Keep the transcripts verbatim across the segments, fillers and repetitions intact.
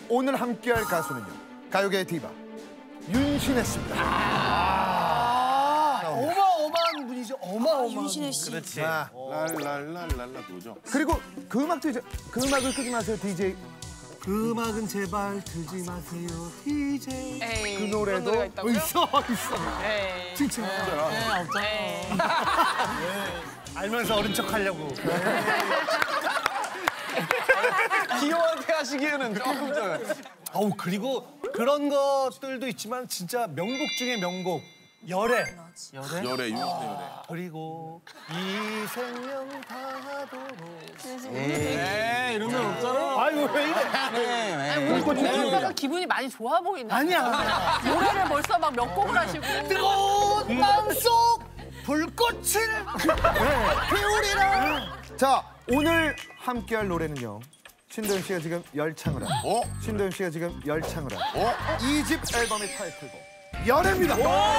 오늘 함께할 가수는요. 가요계의 디바 윤신혜 씨입니다. 아 어마어마한 분이죠. 어마어마한. 윤신혜 씨. 그렇지. 랄랄랄랄라 그거죠. 그리고 그 음악도 이제 그 음악을 끄지 마세요, 디제이. 그 음악은 제발 들지 마세요, 디제이. 에이, 그 노래도 그런 노래가 있다고요? 있어, 있어. 에이. 진짜. 네, 없잖아. 알면서 어린 척 하려고. 귀여워하게 하시기에는 조금 좀. 어우, 그리고 그런 것들도 있지만 진짜 명곡 중에 명곡. 열애. 열애? 열애, 윤신의 열애. 그리고 이 생명 다하도록. 에이, 이런 건 없잖아. 아이고, 왜 이래? 오늘 오빠가 기분이 많이 좋아 보이네. 아니야. 노래를 벌써 막 몇 곡을 하시고. 뜨거운 마음속 불꽃을 피우리라. 자, 오늘 함께할 노래는요. 신도현 씨가 지금 열창을 한. 어? 신도현 씨가 지금 열창을 한. 어? 이 집 앨범의 타이틀곡. 열애입니다.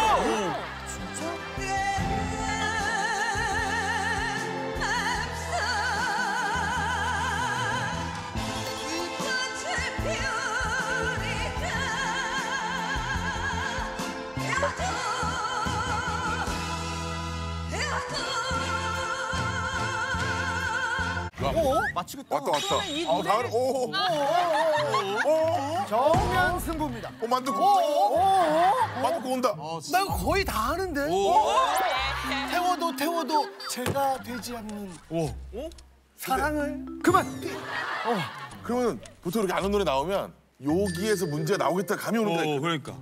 어? 맞추겠다. 왔다 왔다. 이 어, 다음 오. 오. 정면 승부입니다. 어 만두고. 만두고 온다. 나 이거 거의 다 하는데. 태워도 태워도 제가 되지 않는 사랑을. 그만. 그러면 보통 이렇게 아는 노래 나오면 여기에서 문제가 나오겠다 감이 오는 거야. 그러니까.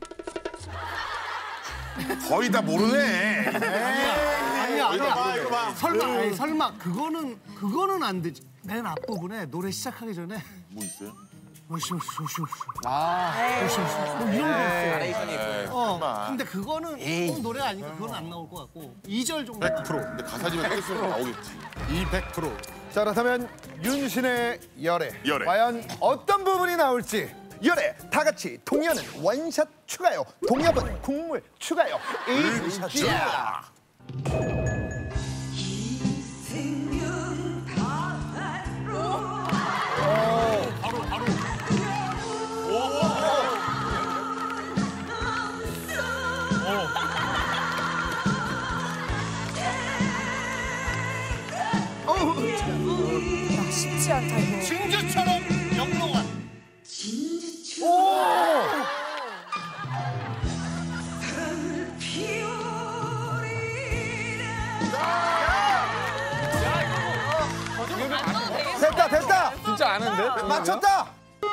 거의 다 모르네. 아니야, 이거 봐, 아니야. 이거 봐. 설마, 아니, 설마 그거는 그거는 안 되지. 맨 앞부분에 노래 시작하기 전에 뭐 있어요? 오시오시오시오. 아. 뭐 이런 거 있어요. 나레이션이 있어요. 어, 근데 그거는 꼭 노래 아니까 그건 안 나올 것 같고 이 절 정도. 백 퍼센트. 근데 가사집에 떼쓰면 나오겠지. 이백 퍼센트. 자, 그렇다면 윤신의 열애. 열애. 과연 어떤 부분이 나올지. 열애 다 같이 동요는 원샷 추가요. 동엽은 국물 추가요. 일샷 추가. 쉽지 않다 이거. 진주처럼 영롱한. 됐다 됐다. 진짜 아는데? 맞췄다.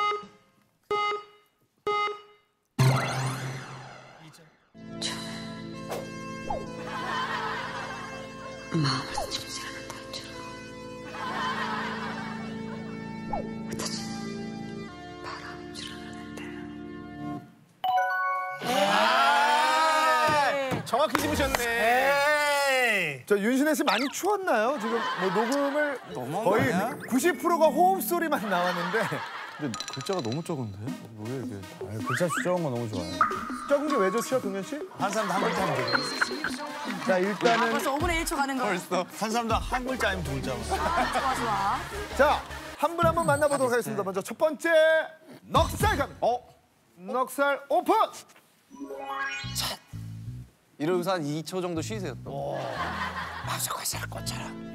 마음을 주지 않은 단추로 다시 바람 줄어드는데. 정확히 집으셨네. 저 윤신혜 씨 많이 추웠나요? 지금 뭐 녹음을 거의 구십 퍼센트가 호흡 소리만 나왔는데. 근데 글자가 너무 적은데? 뭐야 이게? 아, 글자 적은 거 너무 좋아요. 적은 게 왜 좋죠, 동현 씨? 한 사람도 한 글자 하면 돼. 자, 아, 일단은 벌써 오분의 일 초 가는 거. 벌써. 한 사람도 한 글자 아니면 두 글자. 좋아 좋아. 자, 한 분 한 분 만나보도록 하겠습니다. 먼저 첫 번째 넉살 갑니다. 어? 넉살 오픈. 이러면서 한 이 초 정도 쉬세요 또. 마음속에 살 것처럼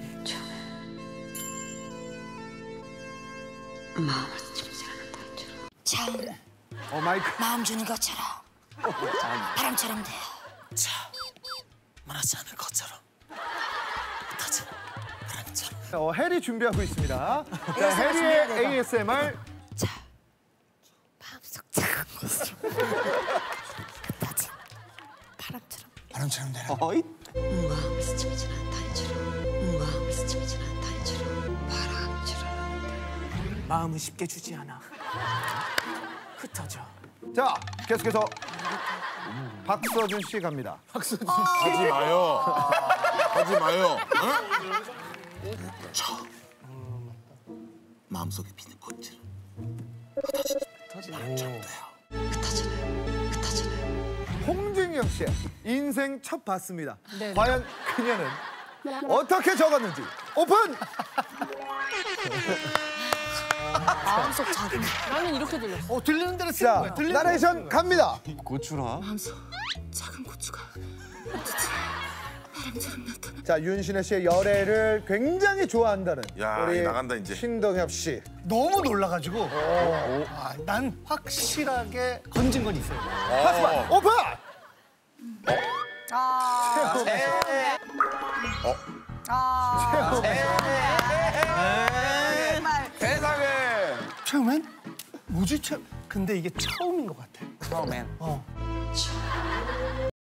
마음을 주지 않은 단추로 참 어, 마이크. 마음 주는 것처럼 바람처럼 돼요. 참 말하지 않을 것처럼 타지 바람처럼. 어, 해리 준비하고 있습니다. 자, 해리의 에이에스엠알. 자 마음속 참 타지 바람처럼 바람처럼 되는. 어이? 마음을 스치지 않은 단추로 마음을 스치지 않은 단추로 바람처럼. 마음은 쉽게 주지 않아. 흩어져. 자, 계속해서 박서준 씨 갑니다. 하지 마요. 하지 마요. 응? 마음속에 피는 꽃을 흩어지나요? 흩어지나요? 홍진경 씨의 인생 첫 봤습니다. 과연 그녀는 어떻게 적었는지 오픈! 마음속 작은 나는 이렇게 들렸어. 어 들리는 대로 쓰는 자, 거야. 들리는 나레이션 갑니다. 고추라. 마음속 작은 고추가 어찌지 바람처럼 나타나. 자, 윤신혜 씨의 열애를 굉장히 좋아한다는 야, 우리 이 나간다, 이제. 신동엽 씨. 너무 놀라가지고 아, 난 확실하게 건진 건 있어요. 파스판 오픈! 아. 어? 아. 세상에. 최우맨? 뭐지 최? 근데 이게 처음인 것 같아. 처음엔. 어.